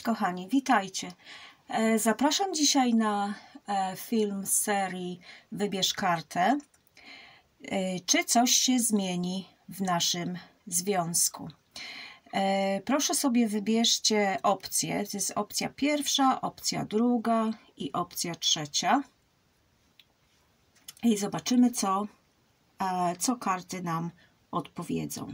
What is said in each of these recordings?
kochani, witajcie. Zapraszam dzisiaj na film z serii Wybierz kartę. Czy coś się zmieni w naszym związku? Proszę sobie wybierzcie opcje. To jest opcja pierwsza, opcja druga i opcja trzecia. I zobaczymy, co karty nam odpowiedzą.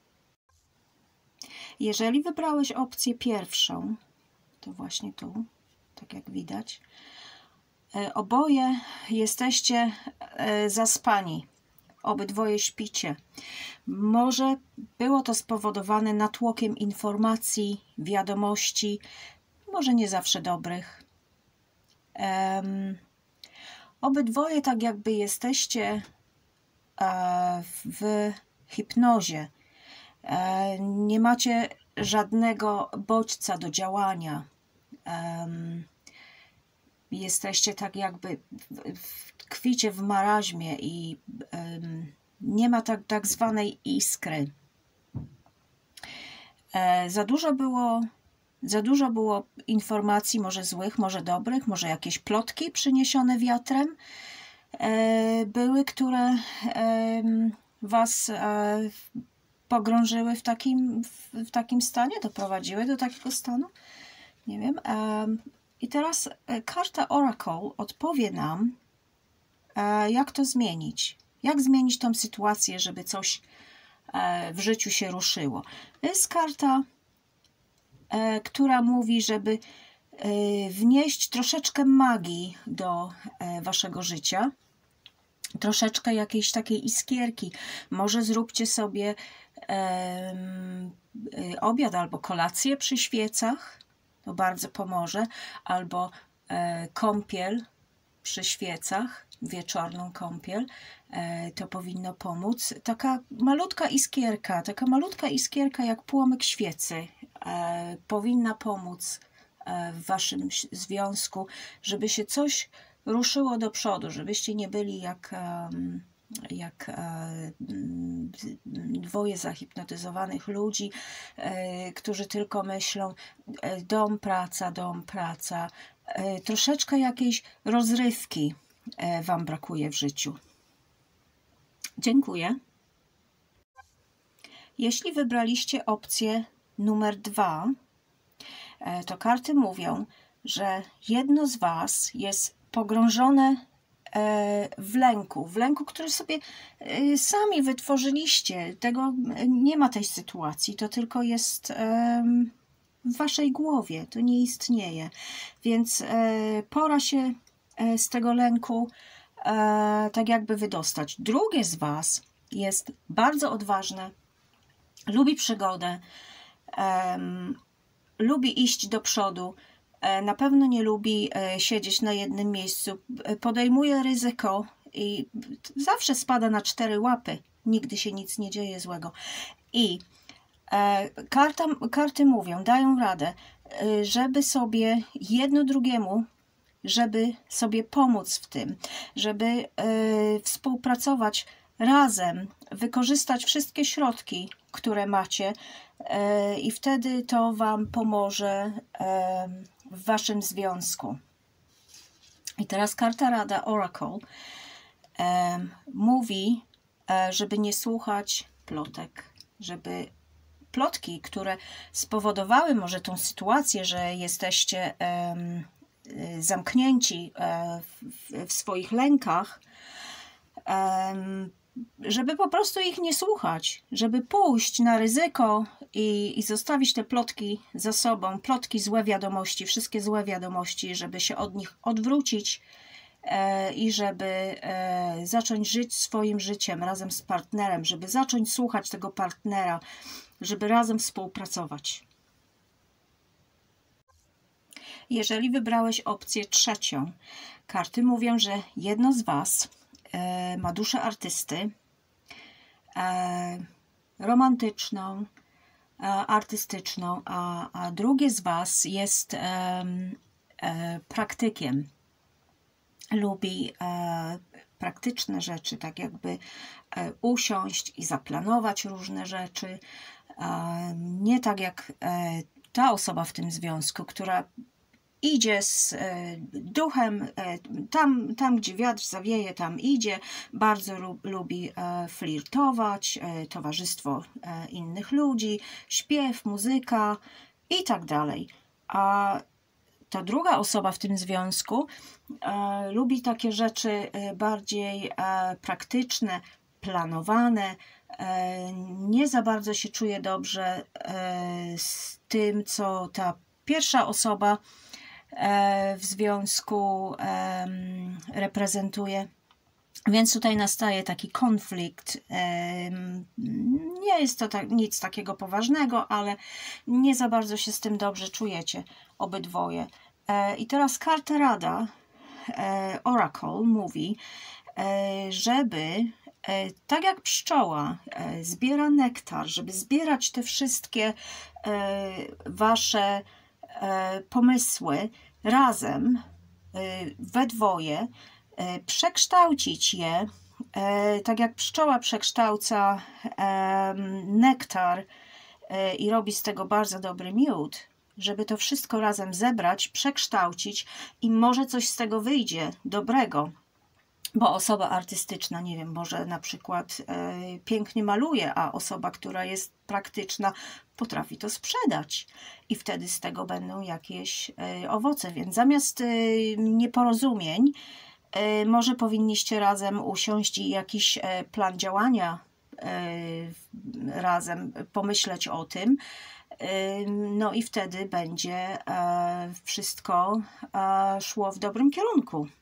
Jeżeli wybrałeś opcję pierwszą, to właśnie tu, tak jak widać, oboje jesteście zaspani, obydwoje śpicie. Może było to spowodowane natłokiem informacji, wiadomości, może nie zawsze dobrych. Obydwoje tak jakby jesteście w hipnozie. Nie macie żadnego bodźca do działania. Jesteście tak jakby tkwicie w maraźmie i nie ma tak zwanej iskry. Za dużo było informacji, może złych, może dobrych, może jakieś plotki przyniesione wiatrem były, które was pogrążyły w takim stanie, doprowadziły do takiego stanu. Nie wiem. I teraz karta Oracle odpowie nam, jak to zmienić. Jak zmienić tą sytuację, żeby coś w życiu się ruszyło. To jest karta, która mówi, żeby wnieść troszeczkę magii do waszego życia. Troszeczkę jakiejś takiej iskierki. Może zróbcie sobie obiad albo kolację przy świecach. To bardzo pomoże. Albo kąpiel przy świecach. Wieczorną kąpiel. To powinno pomóc. Taka malutka iskierka jak płomyk świecy powinna pomóc w waszym związku, żeby się coś ruszyło do przodu, żebyście nie byli jak dwoje zahipnotyzowanych ludzi, którzy tylko myślą dom, praca. Troszeczkę jakiejś rozrywki wam brakuje w życiu. Dziękuję. Jeśli wybraliście opcję numer 2, to karty mówią, że jedno z was jest pogrążone w lęku, który sobie sami wytworzyliście. Nie ma tej sytuacji, to tylko jest w waszej głowie, to nie istnieje. Więc pora się z tego lęku tak jakby wydostać. Drugie z was jest bardzo odważne, lubi przygodę, lubi iść do przodu, na pewno nie lubi siedzieć na jednym miejscu, podejmuje ryzyko i zawsze spada na 4 łapy. Nigdy się nic nie dzieje złego. I karty mówią, dają radę, żeby sobie jedno drugiemu, żeby sobie pomóc w tym, żeby współpracować razem, wykorzystać wszystkie środki, które macie i wtedy to wam pomoże w waszym związku. I teraz karta rada Oracle mówi, żeby nie słuchać plotek, żeby plotki, które spowodowały może tą sytuację, że jesteście zamknięci w swoich lękach, żeby po prostu ich nie słuchać, żeby pójść na ryzyko i zostawić te plotki za sobą, plotki, złe wiadomości, wszystkie złe wiadomości, żeby się od nich odwrócić i żeby zacząć żyć swoim życiem razem z partnerem, żeby zacząć słuchać tego partnera, żeby razem współpracować. Jeżeli wybrałeś opcję trzecią, karty mówią, że jedno z was ma duszę artysty, romantyczną, artystyczną, a drugie z was jest praktykiem. Lubi praktyczne rzeczy, tak jakby usiąść i zaplanować różne rzeczy. Nie tak jak ta osoba w tym związku, która idzie z duchem, tam gdzie wiatr zawieje, tam idzie, bardzo lubi flirtować, towarzystwo innych ludzi, śpiew, muzyka i tak dalej. A ta druga osoba w tym związku lubi takie rzeczy bardziej praktyczne, planowane, nie za bardzo się czuje dobrze z tym, co ta pierwsza osoba w związku reprezentuje. Więc tutaj nastaje taki konflikt. Nie jest to nic takiego poważnego, ale nie za bardzo się z tym dobrze czujecie obydwoje. I teraz karta rada, Oracle, mówi, żeby tak jak pszczoła zbiera nektar, żeby zbierać te wszystkie wasze pomysły razem, we dwoje, przekształcić je, tak jak pszczoła przekształca nektar i robi z tego bardzo dobry miód, żeby to wszystko razem zebrać, przekształcić i może coś z tego wyjdzie dobrego. Bo osoba artystyczna, nie wiem, może na przykład pięknie maluje, a osoba, która jest praktyczna, potrafi to sprzedać i wtedy z tego będą jakieś owoce. Więc zamiast nieporozumień, może powinniście razem usiąść i jakiś plan działania razem pomyśleć o tym. No i wtedy będzie wszystko szło w dobrym kierunku.